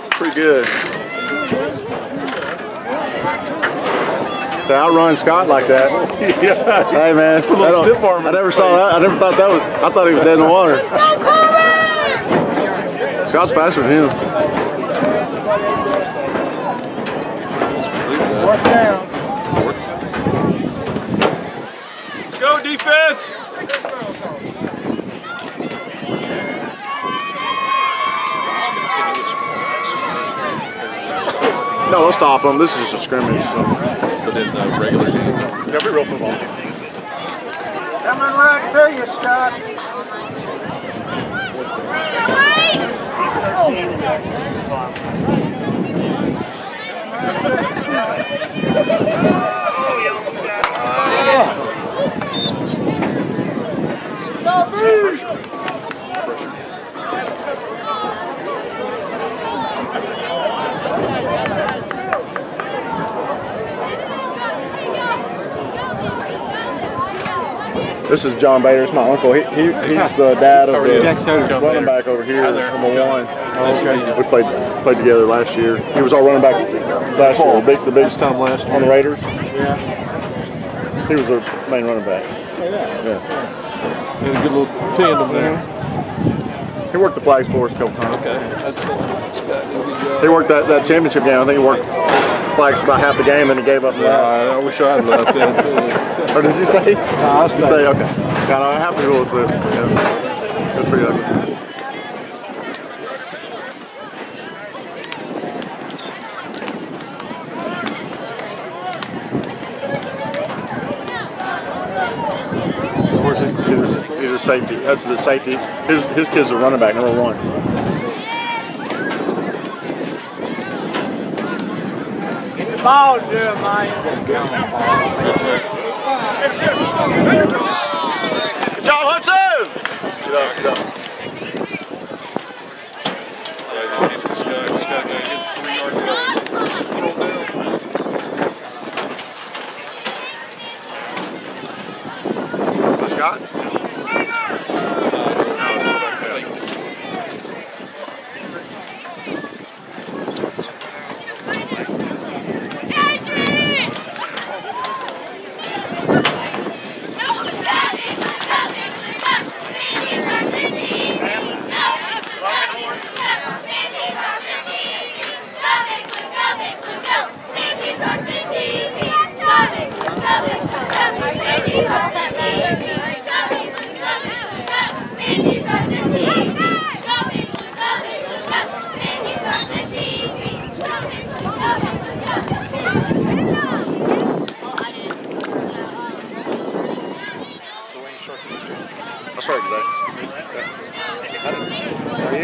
Pretty good. To outrun Scott like that. Yeah. Hey man, I never saw that. I never thought that was. I thought he was dead in the water. Scott's faster than him. Fourth down. Let's go defense. No, let's stop them. This is a scrimmage. So then the regular game. Yeah, be real football. Coming right to you, Scott. This is John Bader. It's my uncle. He's the dad of the running back over here, number one. We played together last year. He was our running back last year, the big time last year on the Raiders. Yeah. He was our main running back. Yeah. And a good little tandem there. He worked the flags for us a couple times. Okay, that's good. He worked that championship game. I think he worked flags for about half the game, and he gave up. I wish I had left that too. Or did you say? No, I was You say okay. God, I have to rule this. Yeah. That's pretty ugly. He's a safety. That's the safety. His kid's a running back, number one. Get the ball, Jeremiah. Good job, Hudson! Get up, get up. Scott? I started today. How are you?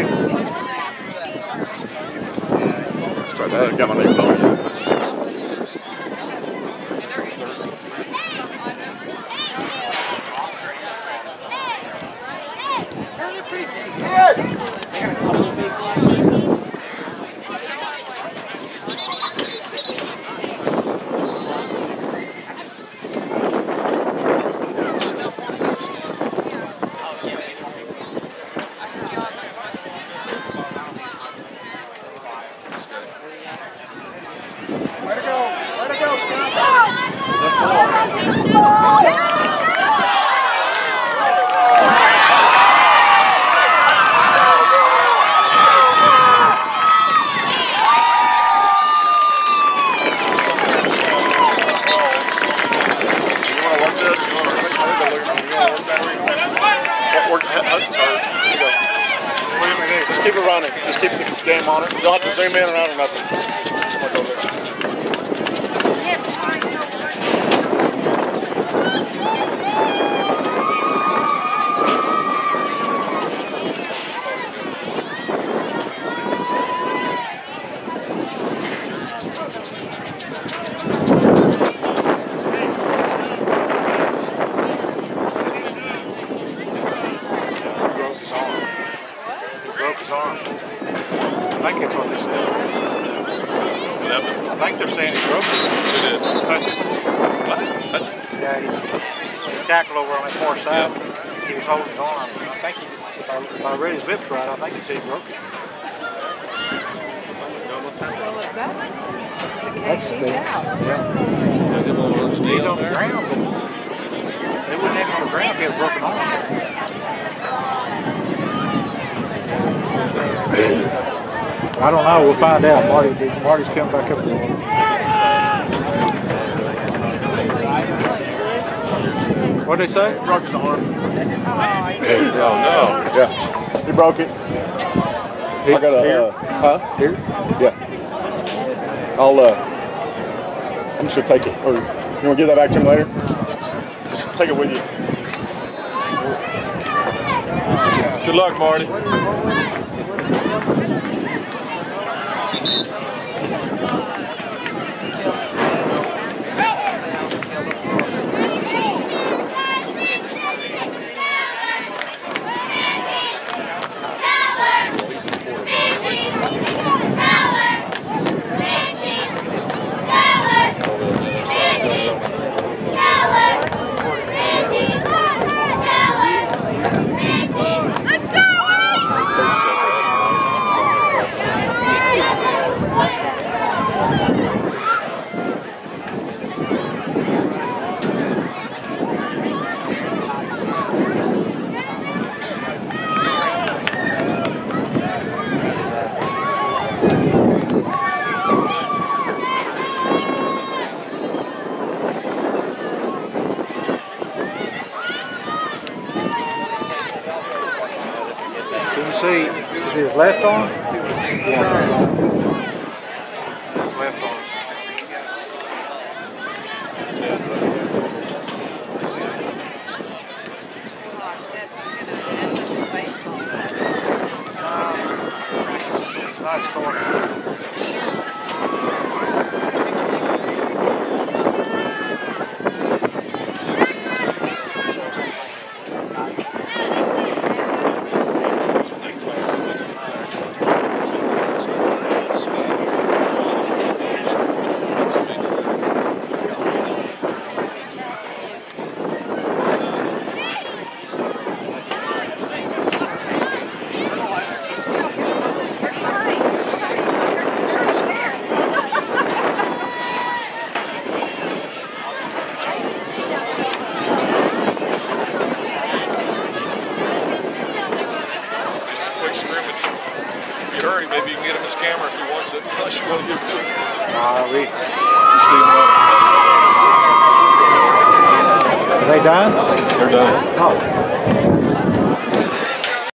Started that. I got my new phone. Just keep it running. Just keep the game on it. You don't have to zoom in and out or nothing. I think that's what they said. I think they're saying he broke it. That's it. What? That's it. Yeah, he tackled over on that far side. Yeah. He was holding his arm. I think if I read his lips right, I think he said he broke it. That stinks. Got him on his knee He's on the there. ground, but they wouldn't have him on the ground if he had a broken arm. I don't know. We'll find out. Marty's coming back up there. What'd they say? Broke his arm. Oh no. Yeah. He broke it. I got a, huh? Here? Yeah. I'm just gonna take it. Or you wanna give that back to him later? Just take it with you. Good luck, Marty. Can you see? Is it his left arm? Yeah. It's his left arm. It's not starting. Maybe you can get him his camera if he wants it, unless you want to give it to him. We, You see him are they done? They're done. Oh.